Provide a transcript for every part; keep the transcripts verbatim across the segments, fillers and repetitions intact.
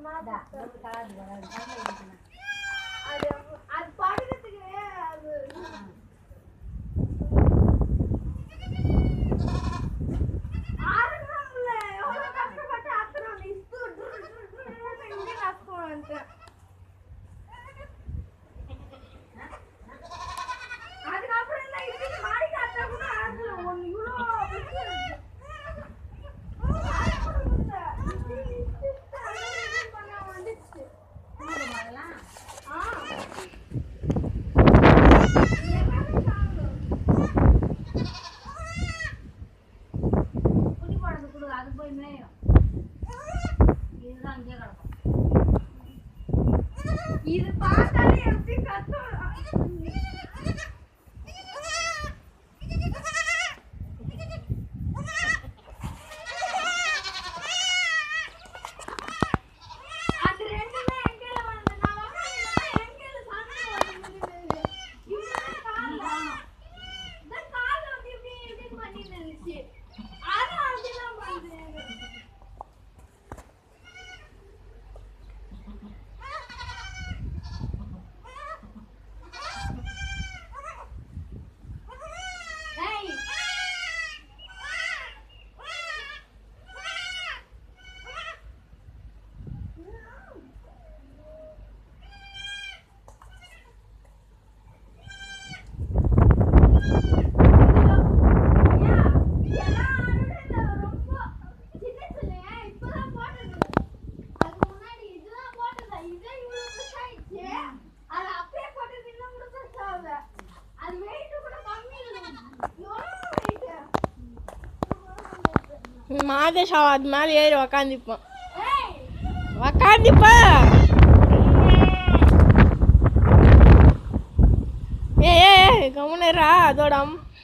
அது அது படுக்கிறதுக்கு அது ஆறுல எவ்வளவு கஷ்டப்பட்டு அத்தனை இஸ்து இங்கே கஷ்டம் அதுக்கப்புறம் எல்லாம் இதுக்கு மாடி காத்தா கூட ஆறு ஒன்று இவ்வளோ இது பார்த்தாலே எப்படி கத்தும் அது ரெண்டுமே எங்கேல வந்து நான் எங்கேல சண்டை வந்து இவன் கால்ல இந்த கால்ல வந்து இப்படி இப்படி பண்ணி நினைச்சு ஆனா அதெல்லாம் வந்து மாதேஷா அது மேலே ஏறி உக்காந்துப்பான் உக்காந்துப்பான் ஏ ஏ கம்முனரா அதோட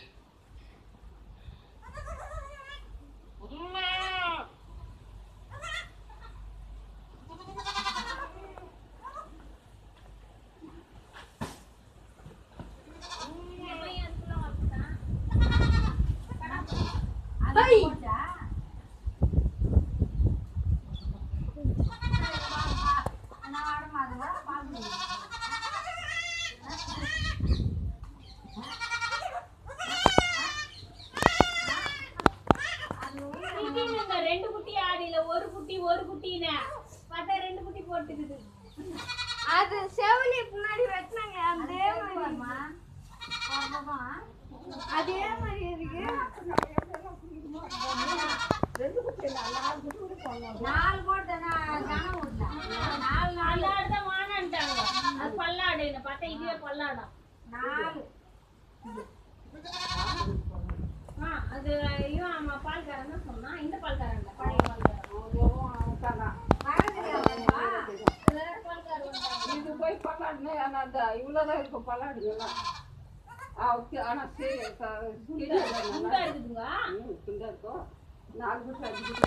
ரெண்டு குட்டி ஆடில ஒரு குட்டி ஒரு குட்டினா பார்த்தா ரெண்டு குட்டி போட்டுக்குது அது செவலி முன்னாடி வெட்டினாங்க அதே மாதிரி அதே மாதிரி இருக்கு நாலு போட்டு நாலு நாலு தான் வாங்கிட்டாங்க அது பல்லாடு பார்த்தா இதுவே பல்லாடம் நாலு அது இவன் அம்மா பால்காரன் தான் சொன்னா இந்த பால்காரன் பழைய இது போய் பல்லாடுனே ஆனால் அந்த இவ்வளோதான் இருக்கும் பல்லாடுங்கெல்லாம் ஆனால் சரி இருக்குதுங்க இருக்கும் நாலு